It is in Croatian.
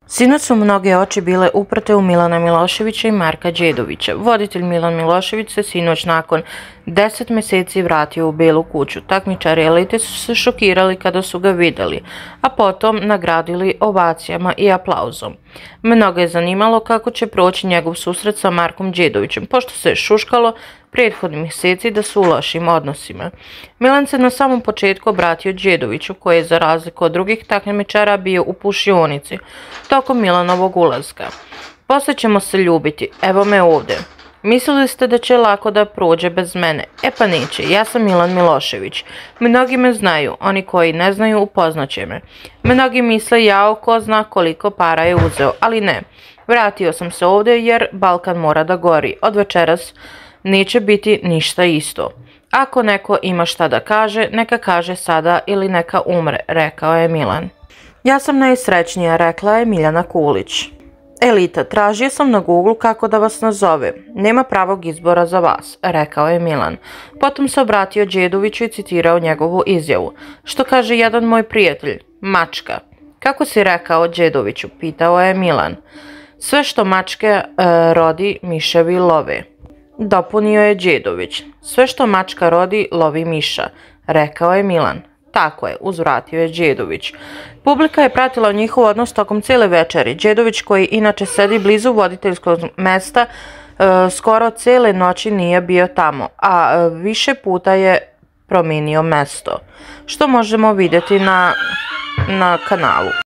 Sinoć su mnoge oči bile uprte u Milana Miloševića i Marka Đedovića. Voditelj Milan Milošević se sinoć nakon 10 mjeseci vratio u Belu kuću. Takmičari elite su se šokirali kada su ga vidjeli, a potom nagradili ovacijama i aplauzom. Mnogo je zanimalo kako će proći njegov susret sa Markom Đedovićem, pošto se je šuškalo prethodnih mjeseci da su u lošim odnosima. Milan se na samom početku obratio Đedoviću, koji je za razliku od drugih takmičara bio u pušionici tokom Milanovog ulaska. Poslije ćemo se ljubiti, evo me ovdje. Mislili ste da će lako da prođe bez mene? E pa neće, ja sam Milan Milošević. Mnogi me znaju, oni koji ne znaju upoznaće me. Mnogi misle jao ko zna koliko para je uzeo, ali ne. Vratio sam se ovdje jer Balkan mora da gori. Od večeras neće biti ništa isto. Ako neko ima šta da kaže, neka kaže sada ili neka umre, rekao je Milan. Ja sam najsrećnija, rekla je Miljana Kulić. Elita, tražio sam na Google kako da vas nazove. Nema pravog izbora za vas, rekao je Milan. Potom se obratio Đedoviću i citirao njegovu izjavu. Što kaže jedan moj prijatelj? Mačka. Kako si rekao Đedoviću? Pitao je Milan. Sve što mačke rodi, miševi love. Dopunio je Đedović. Sve što mačka rodi, lovi miša, rekao je Milan. Tako je, uzvratio je Đedović. Publika je pratila njihov odnos tokom cijele večeri. Đedović, koji inače sedi blizu voditeljskog mesta, skoro cijele noći nije bio tamo, a više puta je promijenio mesto, što možemo vidjeti na kanalu.